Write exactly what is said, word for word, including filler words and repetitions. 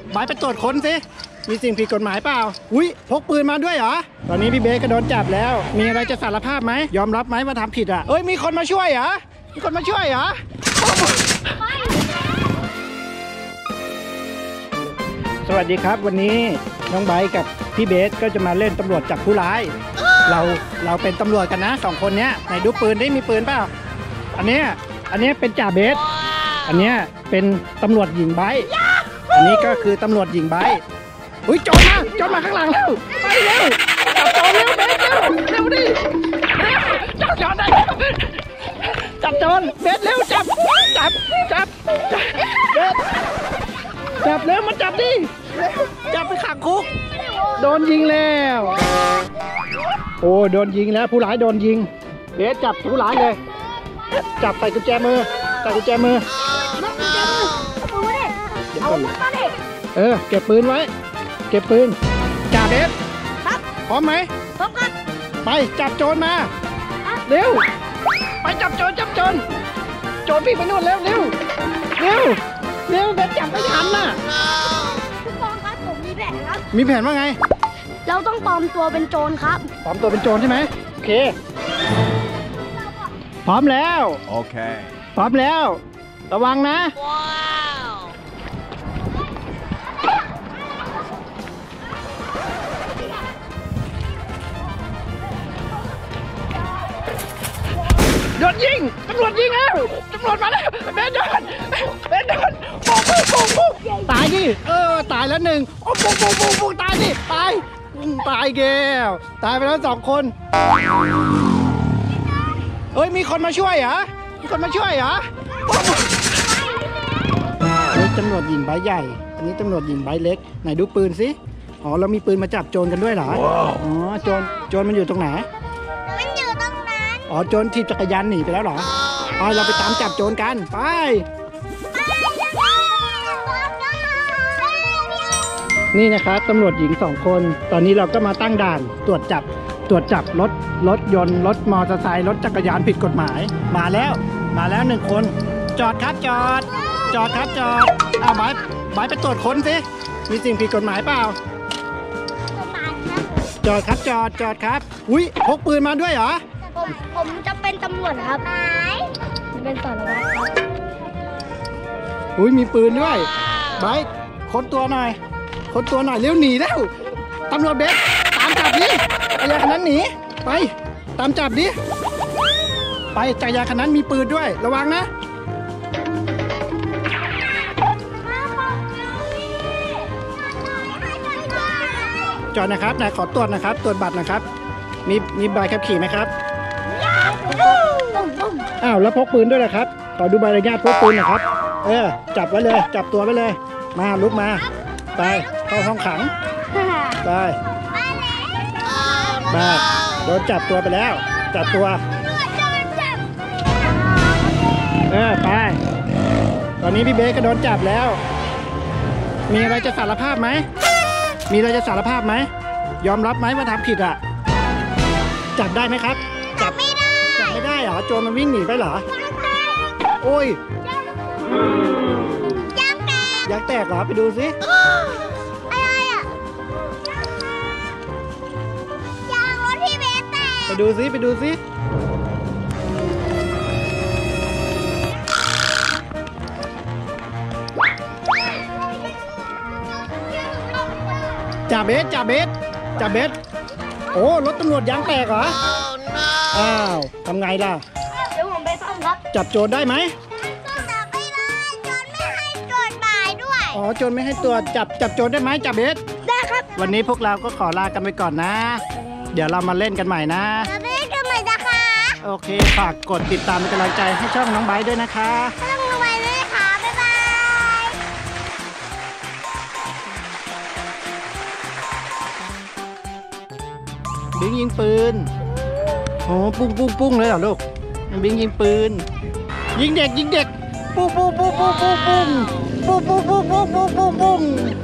บายไปตรวจค้นสิมีสิ่งผิดกฎหมายเปล่าอุ้ยพกปืนมาด้วยเหรอตอนนี้พี่เบสก็โดนจับแล้วมีอะไรจะสารภาพไหมยอมรับไหมว่าทำผิดอ่ะเอ้ยมีคนมาช่วยเหรอมีคนมาช่วยเหรอสวัสดีครับวันนี้น้องไบค์กับพี่เบสก็จะมาเล่นตำรวจจับผู้ร้ายเราเราเป็นตำรวจกันนะสองคนเนี้ยไหนดูปืนได้มีปืนเปล่าอันนี้อันนี้เป็นจ่าเบสอันนี้เป็นตำรวจหญิงไบค์อันนี้ก็คือตำรวจหญิงไบค์อุ้ยโจรมาโจรมาข้างหลังแล้วไปเร็วจับโจรเร็วเบสเร็วเร็วดิจับโจรได้จับโจรเบสเร็วจับจับจับเบสจับเร็วมันจับดิจับไปขังคุกโดนยิงแล้วโอ้โดนยิงแล้วผู้ร้ายโดนยิงเบสจับผู้ร้ายเลยจับใส่กุญแจมือใส่กุญแจมือเอาปืนมาดิเออเก็บปืนไว้เก็บปืนจ่าเบสครับพร้อมไหมพร้อมครับไปจับโจรมาเร็วไปจับโจรจับโจรโจรพี่ไปนู่นเร็วเร็วเร็วเร็วเบสจับไม่ทันน่ะผู้กองครับผมมีแผนครับมีแผนว่าไงเราต้องปลอมตัวเป็นโจรครับปลอมตัวเป็นโจรใช่ไหมโอเคพร้อมแล้วโอเคพร้อมแล้วระวังนะว้าวโดนยิงตำรวจยิงแล้วตำรวจมาแล้วเบนโดนเบนโดนปุ๊บปุ๊บปุ๊บปุ๊บตายดิเออตายแล้วหนึ่งโอ้ปุ๊บปุ๊บปุ๊บปุ๊บตายดิตายตายแก้วตายไปแล้วสองคนเอ้ยมีคนมาช่วยเหรอมีคนมาช่วยเหรอนี่ตำรวจหญิงใบใหญ่อันนี้ตำรวจหญิงใบเล็กไหนดูปืนสิอ๋อเรามีปืนมาจับโจรกันด้วยเหรออ๋อโจรโจรมันอยู่ตรงไหนมันอยู่ตรงนั้นอ๋อโจรถีบจักรยานหนีไปแล้วเหรอไปเราไปตามจับโจรกันไปนี่นะครับตำรวจหญิงสองคนตอนนี้เราก็มาตั้งด่านตรวจจับตรวจจับรถรถยนต์รถมอเตอร์ไซค์รถจักรยานผิดกฎหมายมาแล้วมาแล้วหนึ่งคนจอดครับจอดจอดครับจอดเอาบายบายไปตรวจค้นสิมีสิ่งผิดกฎหมายเปล่าจอดครับจอดจอดครับอุ้ยพกปืนมาด้วยเหรอผมผมจะเป็นตำรวจครับไหนเป็นสารวัตรครับอุ้ยมีปืนด้วยบายค้นตัวหน่อยค้นตัวหน่อยเร็วหนีแล้วตำรวจเบสตามจับดิจักรยานคันนั้นหนีไปตามจับดิไปจักรยานคันนั้นมีปืนด้วยระวังนะจอดนะครับนายขอตรวจนะครับตรวจบัตรนะครับมีมีใบขับขี่ไหมครับอ้าวแล้วพกปืนด้วยนะครับขอดูใบอนุญาตพกปืนหน่อยครับเออจับไว้เลยจับตัวไว้เลยมาลุกมาไปเข้าห้องขังไปมาโดนจับตัวไปแล้วจับตัวเออไปตอนนี้พี่เบสก็โดนจับแล้วมีอะไรจะสารภาพไหมมีอะไรจะสารภาพไหมยอมรับไหมว่าทำผิดอ่ะจับได้ไหมครับจับไม่ได้จับไม่ได้เหรอโจรมันวิ่งหนีไปเหรอโอ้ยยางแตกยางแตกเหรอไปดูสิไปดูซิไปดูซิจ่าเบสจ่าเบสจ่าเบสโอ้รถตำรวจยางแตกเหรออ้าวทำไงล่ะเดี๋ยวผมไปซ่อมครับจับโจรได้ไหมจับไม่ได้โจรไม่ให้ตรวจหมายด้วยอ๋อโจรไม่ให้ตรวจจับจับโจรได้ไหมจ่าเบสได้ครับวันนี้พวกเราก็ขอลากันไปก่อนนะเดี๋ยวเรามาเล่นกันใหม่นะโอเคฝากกดติดตามเป็นกำลังใจให้ช่องน้องไบค์ด้วยนะคะช่องน้องไบค์ด้วยค่ะบ๊ายบายบิงยิงปืนโอ้ปุ้งปุ้งปุ้งเลยเหรอลูกบิงยิงปืนยิงเด็กยิงเด็กปุ้งปุ้งปุ้งปุ้งปุ้งปุ้งปุ้งปุ้งปุ้งปุ้งปุ้งปุ้งปุ้ง